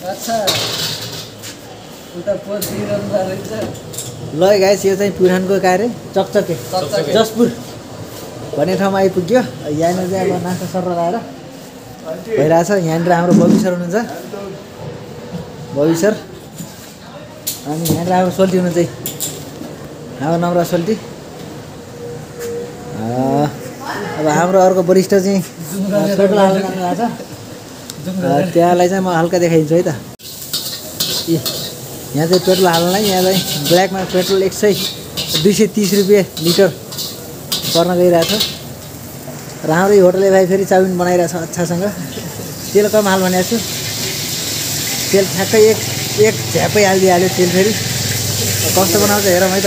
अच्छा उता पोस्ट दिइरहनु भएको रहेछ। ल गाइस यो चाहिँ पुरानको कार्य चकचके जसपुर भन्ने ठाउँमा आइपुग्यो। यहाँनिर चाहिँ अब नास्ता सर लगाएर भइरहेछ। यहाँनिर हाम्रो बबी सर हुनुहुन्छ, बबी सर। अनि यहाँनिर हाम्रो सोल्टी हुनुहुन्छ है, हाम्रो नम्रा सोल्टी। अब हाम्रो अर्को वरिष्ठ चाहिँ पेट्रोल हाल्न जानु भएको छ। त्यहाँलाई चाहिँ म हल्का देखाइदिन्छु है त। यहाँ चाहिँ पेट्रोल हाल्नलाई यहाँ चाहिँ ब्ल्याकमा पेट्रोल 230 रुपियाँ लिटर पर्न गइरहेछ। र हाम्रो होटलले भाइ फेरि चाउमिन बनाइरहेछ अच्छासँग। तेल कम हाल भनेको छु, तेल ठ्याक्कै एक झ्यापै हालिदिइहाल्यो तेल। फेरि कस्तो बनाउँछ हेरौँ है त।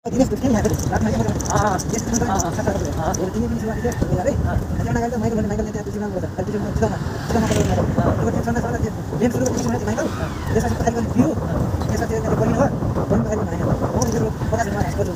दिनेश दुख खेल्ने रातमा के यस्तो नगर यो तिमी पनि सुवा दिए अरे अचानक आएर माइकल त्यहाँ त्यसमा गर्छ त्यसमा चितामा यो सँगै गेम सुरु गरेपछि माइकल त्यसपछि खाली पनि दियो त्यसपछि त्यहाँ पनि हो पनि खाली भने हो यो 50 मा हास्को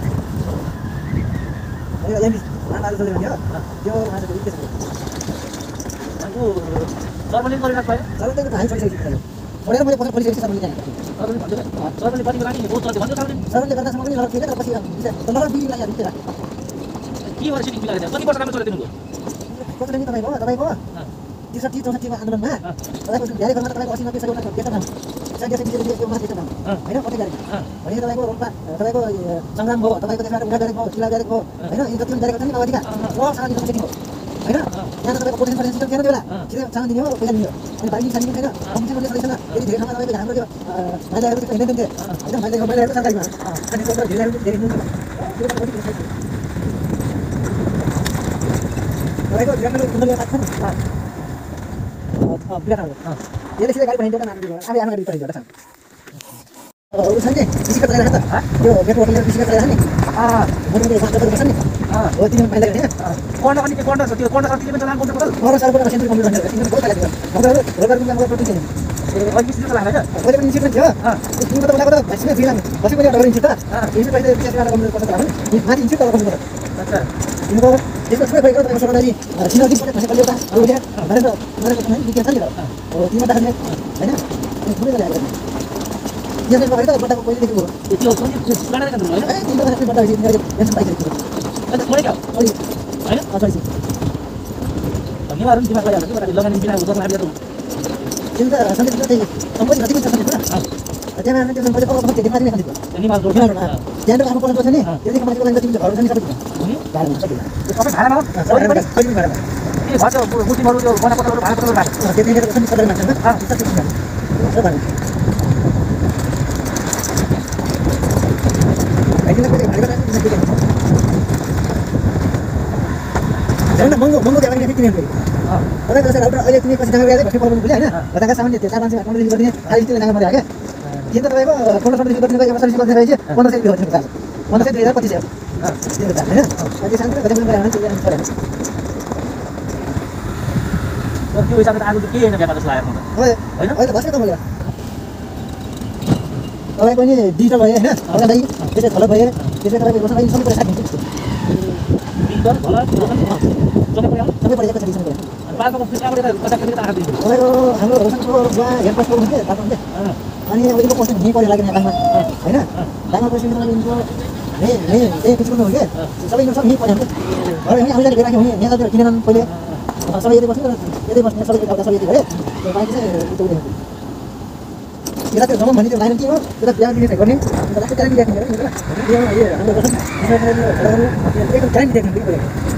यो एमी मानले चले भन्यो यो मान्छेको के छ अनि सरले गरिरहेको भयो सरले त हाइ परिसकेको थियो मैले पछि परिसकेको सरले जाने सरले पनि लागि बहुत चल्छ भन्छ सरले गर्दासम्म पनि लड्थ्यो तर पछि लड बिग्री लाग्यो भित्र के भएर सिटिङ बिगारेको कति वर्ष काम चले दिनुभयो कसले नि तपाईको 63 64 मा आन्दोलनमा तपाईको धेरै गर्नमा तपाईको 80 90 सय बेतन सङ्ख्या चाहिँ यो माथि बेतन हैन कति गरे भने तपाईको रोपा तपाईको संग्राम भयो तपाईको त्यसबाट उठा गरेको भयो सिला गरेको हैन यो जति गरेको छ नि अवधिका सब सारा दिन सेटिङ हो हैन यहाँ तपाईको पोटेन्शियल फाइनान्स सिस्टम थिएन बेला सिधै चाँद दिने हो पैसा दिने हो अनि बाइकिङ साइकिङ छैन कम्पिटिसनले सलेसन यदि धेरै ठाउँमा तपाईको हाम्रो त्यो माइलाहरु चाहिँ हिँड्दै थिए हैन माइलाहरु सरकारीमा अनि त्यो धेरै त्यो त कति पैसा तपाईको जनरल कुण्डले पाछ नि बिगार यसले सिधै गाडी पठाइदिएर नाम दियो अब आमा गाडी पठाइदिएर छ उसले नि बिस्किट चलाएर त यो गेट होटलले बिस्किट चलाएर नि मोटो फास्ट गर्छ नि हो तिमी फाइदा गर्ने कोर्नर पनि के कोर्नर छ त्यो कोर्नर सकिले पनि चलान गर्नु पर्छ और सरको सेन्ट्रल कम्प्युटर भनेर तिमीले बहुत फाइदा गर्छ रोगरको हाम्रो प्रोटिन छैन ए अघि सिधै चलान हैन अहिले पनि इन्सिडेन्ट थियो तिमीको त उनीको त भसिने फ्री लाग्यो बसी पनि डर इन्सिडेन्ट त तिमी पैसा विशेष गरेर कम्प्युटर पर्छ होला नि माथि इन्सिडेन्ट गर्नु पर्छ अच्छा तिमीको त्यसको छुट्टै भइगयो तपाईको सरकारी सिनर्जी पनि भनेको एउटा अरु ले भनेको छैन नि के छ नि हो तिमी त हैन अनि पुरै गरे यसले भएर त बट्टाको पहिले देखिको त्यो कुनै गाडा देख्नु हैन ए तिमीले भने बट्टा भइसक्यो तिमीले टेन्सन पाइसक्यो अन्त छोडे क्या हैन सरी धन्यवाद पनि दिमाग लगाइहाल्छ कि लगानी बिना उद्योग लाग्यो त तिमी त सन्देश जति सम्पत्ति जति पनि छ सन्देश त्यहाँ माने त्यो सम्पत्ति पक्का पक्का दिमाग नै खान्छ धन्यवाद जोड ज्यानको आफ्नो पढ्नु छ नि त्यति कमाइको लागि तिमीले घर पनि सबै हुने भाडा सबै त्यो सबै भाडामा हो सबै भाडा के भन्छ मुर्तिहरू त्यो गना पत्रहरू भाडा पत्रहरू भाडा त्यति गरेर पनि सबै मान्छे सबै भाडा हैन महँगो देखाउने के किन पनि तपाईको जस्तै राउटर अहिले तिमी कसै जग्गा गएर बस्नु पर्नु भुल्यो हैन रदाका सामान्य त्यो 4 मान्छे कन्ट्रोल गर्ने खाली त्यो नागा मर्या के किन त तपाईको 1500 देखि गर्ने एउटा सर्भिस गर्ने रहेछ 1500 रुपैयाँ हो त्यो 1500 2025 त्यो त हैन अहिले शान्ति गरे पनि गरे भने त्यो परेन त्यो हिसाबले आज के हैन व्यापार जस्तो लाग्यो मलाई हैन अहिले बस्ने त मैले तपाईँ पनि डिजिटल भयो हैन अगाडि त्यसै थलो भयो त्यसै तपाईको बस्न लागि सबै पैसा दिन्छ डिजिटल भला सबै पढेको छ डिजिटल अनि पाल्पाको फिल्मबाट त कता कता आएको दिन्छ तपाईको हाम्रो रोशनको बुवा हेड पास गर्नु थियो तातो हुन्छ अनि अहिले पोस्ट नि पढ्न लाग्ने आकाशमा हैन दामा प्रेसिडेन्ट मानिन्छ ने ए पिछु गर्नु हो के सबै सब नि पढ्नु अरे हामी आफूले गरेका हुँ यहाँ त किनेन पहिले सबै यदि बस्नु यदि बस्ने सबै एउटा सबै यदि गरे त्यो बाइक चाहिँ उतो हुँदैन किन त्यो जम्मा भन्ने त्यो लाइन के हो त्यो त बिहा दिने गर्ने अन्त लास्ट टाइम देख्ने हो नि यो हाम्रो रोशन एकदम टाइम देख्ने पऱ्यो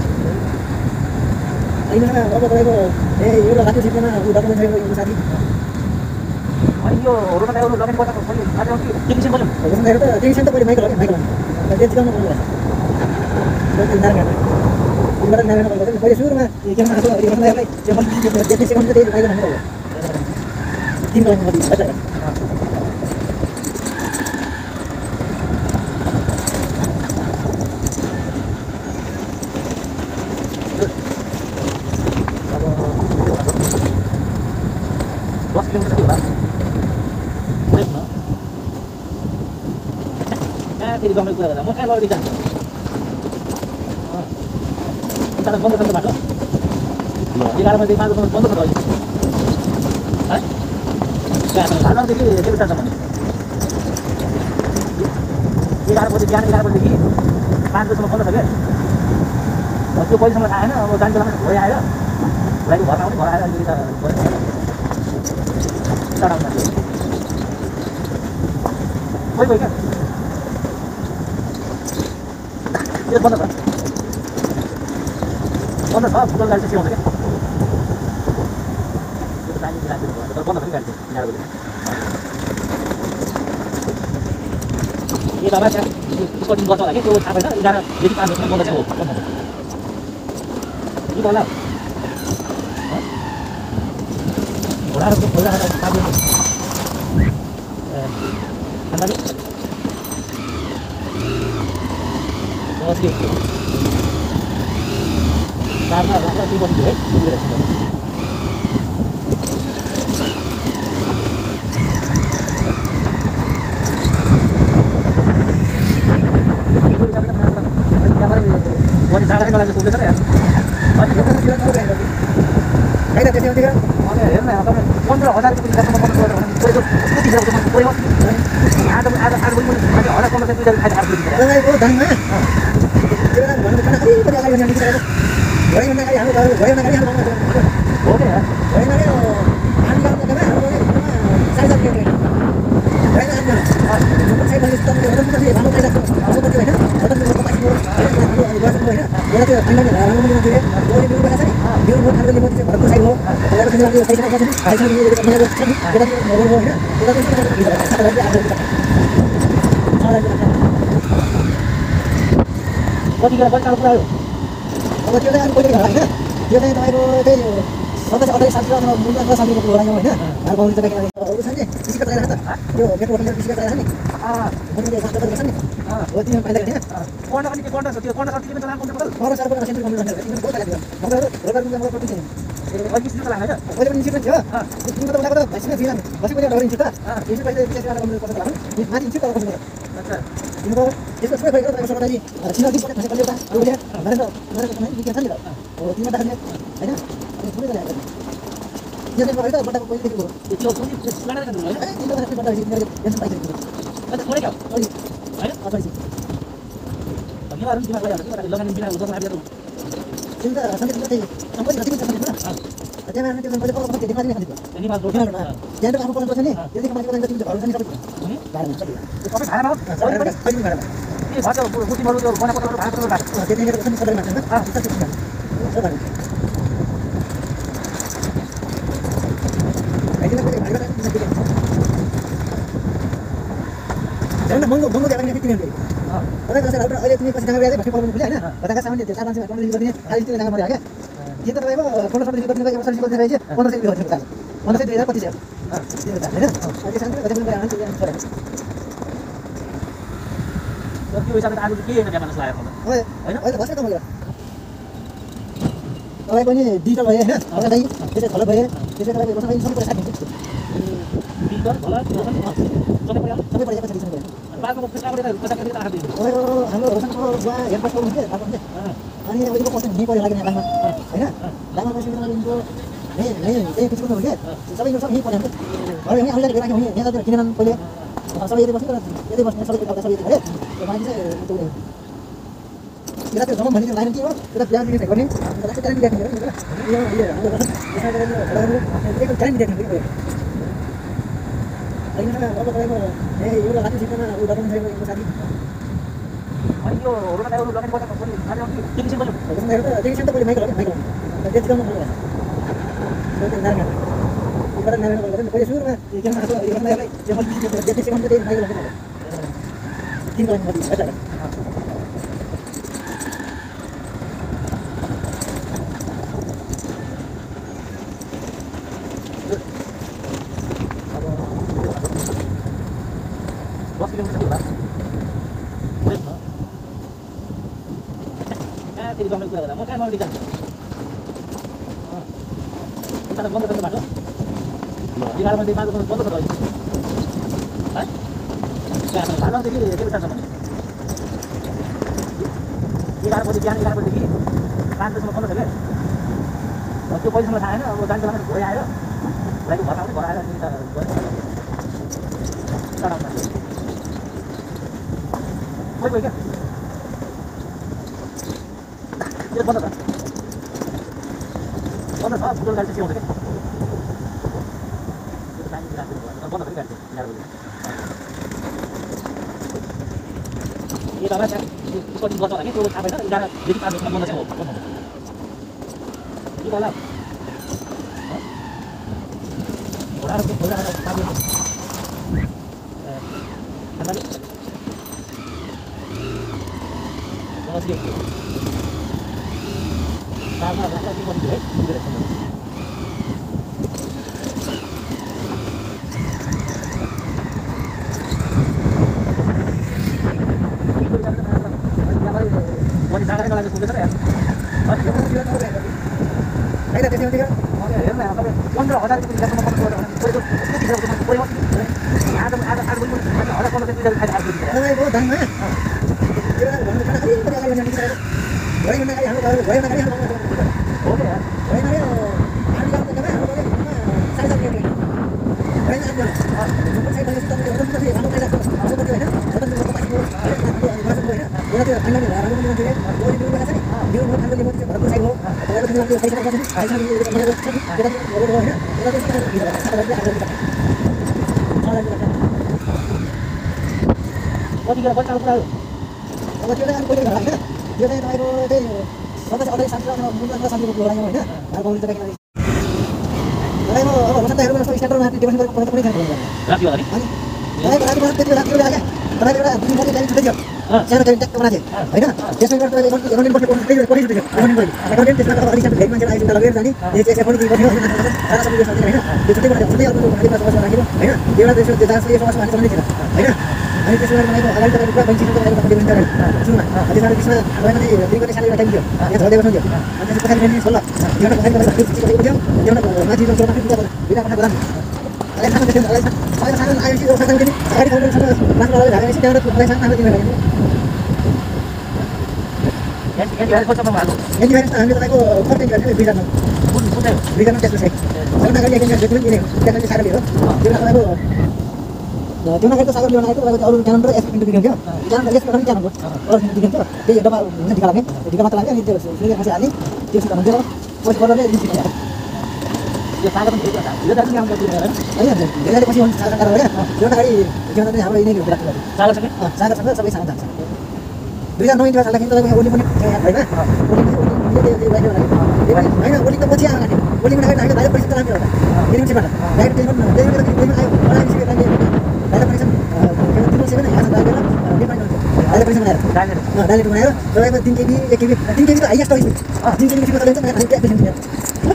अहिले अब तपाईको ए एउटा रातो सिटमा उ डकुमेन्ट छैन यो साथी अनि यो रोडमा एउटा लगानी पत्ता खोल्नु आज आउँछ टेक्निसियन बोल्नु रोशन दाइले त टेन्सन त पहिले माइकल अन्त त्यो चिकाउनु पर्छ त्यो नारायण तिमीबाट नारायण बोल्दै पहिले सुरुमा के केमा आएको रोशन दाइलाई त्यो पनि त्यो सिकाउनु त त्यही माइकल भन्नु हो तिन लाइन मध्ये बच्चा फेरि गम्मै कुरा गर्दा म कहाँ लडी जान्छु तर बन्द छ बाटो 11 बजे मात्र बन्द छ अहिले है त्यहाँ भाडादेखि देवता छ भने 11 बजे बिहान 11 बजेदेखि 5 बजेसम्म बन्द छ क्या त्यो पहिलेसम्म आएन अब जाने बेलामा भइ आयो भाइको घरमा आउने घर आएर अलिकति त टाढा आउँछ कोही क्या यो बन्द छ फुटबल गाडी चाहिँ सिकाउँछ क्या त्यो टाइम मिलाइदिनु तर बन्द पनि गाडी चाहिँ 11 बजे ए बाबा त्यहाँ स्कटिङ गर्छ होला कि त्यो थाहा भएन 11 देखि 5 बजीसम्म बन्द छ के होला घोडाहरूको खोला ए नमस्ते कारमा राख्दा ती पनि है Buat jalan kalau sudah kan ya. Masih kita tidak tahu kan. Kayak tadi dia kan. Mana ya na apa 15,000 kita sama sama orang. Itu tidak cuma boleh. Ada boleh ada orang kalau saya tidak ada harus. Nah, itu dan mana? Kita kan mana kan ini pada kali yang kita ada. Orang yang kali orang yang kali Oke ya. orang yang anda kan apa? Saya tak kira. Saya tak ada. Saya bagi stop dia orang pasti malu saya. Aku tak kira. Orang yang masih orang orang tu anda ni orang yang dia boleh dulu bahasa ni. Dia buat harga 5 juta baru saya mau. Kalau kita lagi saya nak saya ni kita mana kita mau mau ya. Kita tu satu lagi ada kita. Salah kita. Kau tinggal buat kalau perlu. Kalau kita kan boleh kan. Dia ni tahu tu Sampai satu orang mungkin ada sampai 20 orang yang mana? Kalau kita pakai urusannya, isi kata lain apa? Yo, kita orang isi kata lain ni. Mungkin dia kata lain ni. Berarti yang paling dekat. Konda kan kita jalan konda betul. Orang sarap orang sendiri kamu jalan. Ini boleh lagi. Maka orang yang mau pergi sini. Lagi sini jalan aja. Boleh pergi sini je. Ini kita boleh masih film. Masih boleh orang cerita. Ini pasti bisa ada kamu kata lain. Ini mati cerita kamu. Acha. Ini kalau इसको सुबह करेगा तो समझ आएगी चीना भी पता कर लेता है बोले मारे तो क्या समझ और तीन बार है ना थोड़ी कर ये देखो इधर बड़ा कोई देखो ये तो थोड़ी लड़ा कर रहा है तीन बार बड़ा ये जैसे पाई देखो अच्छा थोड़े क्या है ना अच्छा अब ये आरंभ किया है लोगों ने बिना उधर ना दिया तो चिंता संकेत करते हैं हमको नहीं समझ ना अच्छा मैं तो पहले को देखा नहीं खाली नहीं बात रोटी ना जेंट काम करने को नहीं ये देखो हमारे को नहीं भरोसा नहीं सब गाड़ी में चलिए तो कभी खाना ना ये भाषा बुद्धि मारो और बना पड़ा भाषा तो बात कहते हैं कि सब करना है हां सब ठीक है ऐसे ना कोई भाई jangan monggo jangan ngasih tinggal. Orang kalau saya ada ini pasti jangan berada di kolom kuliah na. Katakan sama dia saran saya kalau di hal itu jangan mari ya. Kita tahu bahwa kalau sampai di kota negara masih di kota negara, mana saya lihat kita. Mana saya lihat pasti siap. Ya. Jadi sampai kata negara nanti yang sore. Tapi bisa kita adu ke mana selaya kalau. Oh, bahasa kamu ya. Kalau ini digital ya, orang tadi kita kalau bayar, kita kalau bahasa ini semua pada saat digital kalau sampai pada saat ini. बात को कितना बड़ा पता करके रखा they और हम लोग रोशन को बुआ एक बार बोल दिया आप हमने अनि अब इसको क्वेश्चन नहीं पड़े लगे ना है ना लामा क्वेश्चन में इनको नहीं ये कुछ हो गया सबै लोग सब नहीं पड़े और यही अलग लगा के हुई यहाँ तो किनन पहले सब ये बस सब सब ये है तो माने से तो मेरा तो जमा भनी लाइन की हो तेरा प्लान नहीं करने तेरा तो टाइम देखने ये हम लोग ऐसा करेंगे एक टाइम देखने Ini kan apa kalau ini udah lagi sih kan udah kan saya mau tadi. Ayo, orang tahu orang kota kota ini ada lagi. Jadi sih boleh. Jadi saya boleh main kalau. Jadi kita mau boleh. Jadi nanya. Ibarat nanya kalau boleh suruh mah. Ini kan atau ini kan yang jadi sih kan jadi main kalau. Tinggal mati ada. Jadi kamu itu ada, mau kan mau dikan. Kita ada bongkar tempat tu. Di dalam nanti malu bongkar tu. Hah? Kalau tu dia bisa sama. Di dalam boleh jangan di dalam boleh pergi. Kan tu semua bongkar tu. Waktu polis semua saya na, dan jalan boleh ayo. Lagi orang boleh ayo kita boleh. Sekarang masih. Boleh kan? ये बंद था भूगोल गाड़ी से होते बंद कर ये दवा है इसको दिन बता रहा है तो आप है ना इधर देखिए आप बंद से हो ये वाला थोड़ा आप karena ada di mana dia tidak sama. Itu jangan सागारेको लागि पुगेछ र यार होइन त्यसमा त्यो हेर्नु न तपाईँ 15,000 रुपियाँ जिल्लासम्म बनाउनु पर्यो भने परेको यस्तो तिरेको पऱ्यो आज आज भोलि 1,000 15,000 रुपियाँ खाली तपाईँको धनमा त्यो भन्नु पर्दा अलि पनि अगाडि बढ्न दिन्छ भयो भन्दा अगाडि हाम्रो भयो भन्दा अगाडि हाम्रो हो क्या यार भयो भने हामी गाउँको जग्गा हाम्रो भयो 7.5 किलोमिटर होइन आज साइड भएपछि तपाईँले होटल पनि राम्रो फाइदा छ होटल पनि होइन होटल पनि पाइएको होइन एउटा त्यो फाइनली राम्रो पनि मान्छे बोली दिनु भएको छ नि दिनु म खालको लिएको चाहिँ भरपुर साइड हो तपाईँको त्यो त्यो पैसा गर्छ नि पैसा लिएको छ नि त्यो रोड हो होइन एउटा चाहिँ भित्र कतिखेर बच्चाको कुरा हो अब त्यो चाहिँ कोही होइन त्यो चाहिँ तपाईँको त्यही सबै अगाडि शान्ति मुद्दा शान्तिको लडाइँ होइन गाउँले चाहिँ तपाईँको अब भसन्ताहरू जस्तो स्टार्टरमा डिभेन्स गरेको पैसा पनि छैन राति होला नि अनि तपाईँको राति बस्नु त्यति राति हाल्यो तपाईँको एउटा दुई मात्रै गाडी छुट्टै थियो सानो ट्याक्टर बनाएको थियो होइन त्यसमा गर्दा तपाईँले एकाउन्ट बस्नु कोही थियो एकाउन्ट त्यसमा अब अलिक भेट मान्छेलाई आइसक्दा लगेर जाने त्यसमा पनि दिएको थियो होइन सारा सबै यो होइन त्यो छुट्टै बनाएको छुट्टै अर्को खाली समस्या राखेको होइन एउटा त्यसको त्यो जाँच यो समस्या हाल्नु पनि थिएन होइन अनि त्यसमा बनाएको अगाडि तपाईँको पुरा बन्छिसक्यो तपाईँको डिभेन्स गरेर सुरुमा त्यसमा त्यसमा तपाईँले दिनको चाहिँ सानो टाइम थियो यहाँ झर्दै बस्नु थियो अनि त्यसपछि पछाडि फेरि सोल्ल एउटा पछाडि तपाईँको चिकेको थियो एउटा माथि जोडमा फेरि बिना पठाएको राम्रो अहिले खाना देख्यो अहिले अहिले सानो आएपछि एउटा सानो अगाडि खाउँ मात्र झागेपछि त्यहाँबाट मलाई सानो दिनु भयो एन्टिभाइरस कतिसम्म भएको एन्टिभाइरस त हामीले तपाईँको फर्स्ट एन्टिभाइरस बिजनमा बिजनमा त्यसको चाहिँ सबभन्दा अगाडि एन्टिभाइरस पनि दिने त्यसमा सागर लिएर त्यो तपाईँको त्यो नगरको सागर ल्याउन आएको तपाईँको अरू क्यानन र एसपी बिग्रियो थियो क्यानन एसपी पनि क्यानको अरू बिग्रियो त्यही डब्बा हुन्छ ढिका लाग्ने ढिका मात्र लाग्यो अनि त्यो सुनेर पछि हाल्ने त्यो सित हुन्थ्यो पछि बल्ल नै दिन्छ यो सागर पनि धेरै छ यो दाजु काम गर्दैन होइन धेरै पछि हुन्छ सागर गरेर त्यो अगाडि जीवन चाहिँ हाम्रो यिनै राख्नु पर्यो सागरसँगै सागरसँग सबै सानो जान्छ 2009 इन्टिभाइरस हाल्दाखेरि तपाईँको ओली पनि होइन होइन ओली त पछि आएर ओली पनि हामीले बाहिर परिषद राम्रो होला एनएमसीबाट डाइरेक्ट टेलिफोन आयो बाहिर परिषद 307 यहाँ बाहिर परिषद बनाएर डाइरेक्ट बनाएर तपाईँको 3 केबी 1 केबी 3 केबी त हाइएस्ट हो 3 केबी सिक्न चलाइन्छ मैले एप्लिकेसन दिएँ